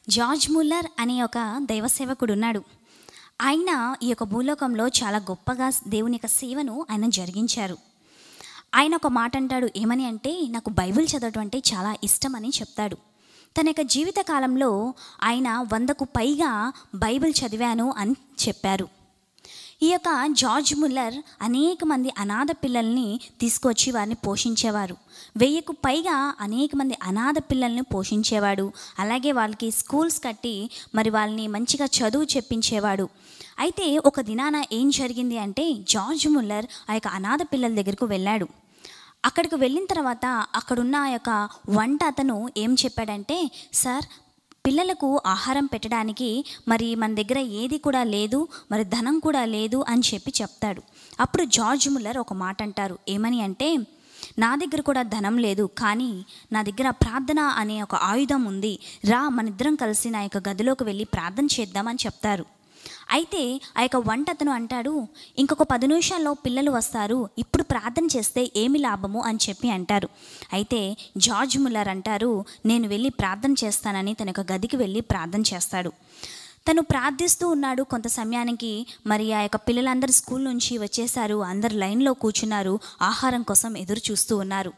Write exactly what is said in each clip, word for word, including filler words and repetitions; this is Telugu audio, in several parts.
జార్జ్ ముల్లర్ అనే ఒక దైవ సేవకుడు ఉన్నాడు. ఆయన ఈ యొక్క భూలోకంలో చాలా గొప్పగా దేవుని యొక్క సేవను ఆయన జరిగించారు. ఆయన ఒక మాట అంటాడు, ఏమని అంటే, నాకు బైబిల్ చదవటం అంటే చాలా ఇష్టమని చెప్తాడు. తన యొక్క జీవిత కాలంలో ఆయన వందకు పైగా బైబిల్ చదివాను అని చెప్పారు. ఈ యొక్క జార్జ్ ముల్లర్ అనేక మంది అనాథ పిల్లల్ని తీసుకొచ్చి వారిని పోషించేవారు. వెయ్యికు పైగా అనేక మంది అనాథ పిల్లల్ని పోషించేవాడు. అలాగే వాళ్ళకి స్కూల్స్ కట్టి మరి వాళ్ళని మంచిగా చదువు చెప్పించేవాడు. అయితే ఒక దినాన ఏం జరిగింది అంటే, జార్జ్ ముల్లర్ ఆ యొక్క అనాథ పిల్లల దగ్గరకు వెళ్ళాడు. అక్కడికి వెళ్ళిన తర్వాత అక్కడున్న ఆ యొక్క వంట అతను ఏం చెప్పాడంటే, సార్, పిల్లలకు ఆహారం పెట్టడానికి మరి మన దగ్గర ఏది కూడా లేదు, మరి ధనం కూడా లేదు అని చెప్పి చెప్తాడు. అప్పుడు జార్జ్ ముల్లర్ ఒక మాట అంటారు, ఏమని అంటే, నా దగ్గర కూడా ధనం లేదు, కానీ నా దగ్గర ప్రార్థన అనే ఒక ఆయుధం ఉంది, రా మనిద్దరం కలిసి నా యొక్క గదిలోకి వెళ్ళి ప్రార్థన చేద్దామని చెప్తారు. అయితే ఆ యొక్క వంట అతను అంటాడు, ఇంకొక పది నిమిషాల్లో పిల్లలు వస్తారు, ఇప్పుడు ప్రార్థన చేస్తే ఏమి లాభము అని చెప్పి అంటారు. అయితే జార్జ్ ముల్లర్ అంటారు, నేను వెళ్ళి ప్రార్థన చేస్తానని తన యొక్క గదికి వెళ్ళి ప్రార్థన చేస్తాడు. తను ప్రార్థిస్తూ ఉన్నాడు. కొంత సమయానికి మరి ఆ యొక్క పిల్లలందరూ స్కూల్ నుంచి వచ్చేసారు. అందరు లైన్లో కూర్చున్నారు, ఆహారం కోసం ఎదురు చూస్తూ ఉన్నారు.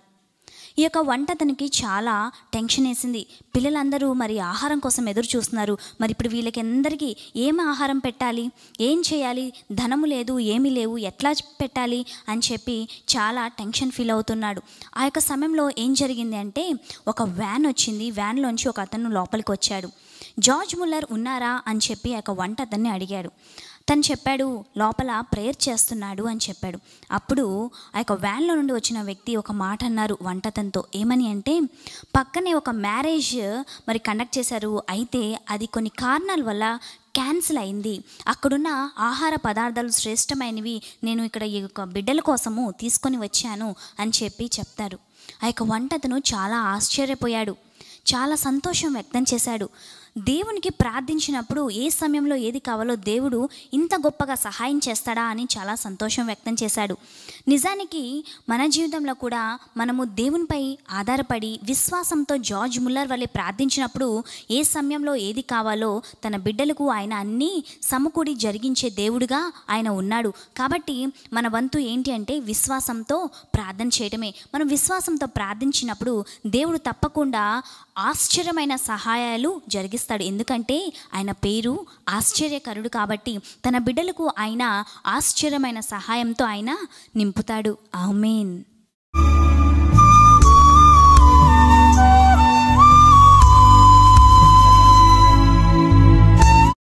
ఈ యొక్క వంట అతనికి చాలా టెన్షన్ వేసింది. పిల్లలందరూ మరి ఆహారం కోసం ఎదురు చూస్తున్నారు. మరి ఇప్పుడు వీళ్ళకి అందరికీ ఏం ఆహారం పెట్టాలి, ఏం చేయాలి, ధనము లేదు, ఏమీ లేవు, ఎట్లా పెట్టాలి అని చెప్పి చాలా టెన్షన్ ఫీల్ అవుతున్నాడు. ఆ యొక్క సమయంలో ఏం జరిగింది అంటే, ఒక వ్యాన్ వచ్చింది. వ్యాన్లోంచి ఒక అతను లోపలికి వచ్చాడు. జార్జ్ ముల్లర్ ఉన్నారా అని చెప్పి ఆ యొక్క వంట అతన్ని అడిగాడు. తను చెప్పాడు, లోపల ప్రేయర్ చేస్తున్నాడు అని చెప్పాడు. అప్పుడు ఆ యొక్క వ్యాన్లో నుండి వచ్చిన వ్యక్తి ఒక మాట అన్నారు వంటతనతో, ఏమని అంటే, పక్కనే ఒక మ్యారేజ్ మరి కండక్ట్ చేశారు, అయితే అది కొన్ని కారణాల వల్ల క్యాన్సిల్ అయింది. అక్కడున్న ఆహార పదార్థాలు శ్రేష్టమైనవి నేను ఇక్కడ ఈ యొక్క బిడ్డల కోసము తీసుకొని వచ్చాను అని చెప్పి చెప్తారు. ఆ యొక్క వంటతను చాలా ఆశ్చర్యపోయాడు, చాలా సంతోషం వ్యక్తం చేశాడు. దేవునికి ప్రార్థించినప్పుడు ఏ సమయంలో ఏది కావాలో దేవుడు ఇంత గొప్పగా సహాయం చేస్తాడా అని చాలా సంతోషం వ్యక్తం చేశాడు. నిజానికి మన జీవితంలో కూడా మనము దేవునిపై ఆధారపడి విశ్వాసంతో జార్జ్ ముల్లర్ వల్లే ప్రార్థించినప్పుడు ఏ సమయంలో ఏది కావాలో తన బిడ్డలకు ఆయన అన్నీ సమకూడి జరిగించే దేవుడుగా ఆయన ఉన్నాడు. కాబట్టి మన వంతు ఏంటి అంటే విశ్వాసంతో ప్రార్థన చేయడమే. మనం విశ్వాసంతో ప్రార్థించినప్పుడు దేవుడు తప్పకుండా ఆశ్చర్యమైన సహాయాలు జరిగిస్తాడు. ఎందుకంటే ఆయన పేరు ఆశ్చర్యకరుడు. కాబట్టి తన బిడ్డలకు ఆయన ఆశ్చర్యమైన సహాయంతో ఆయన నింపుతాడు. ఆమేన్.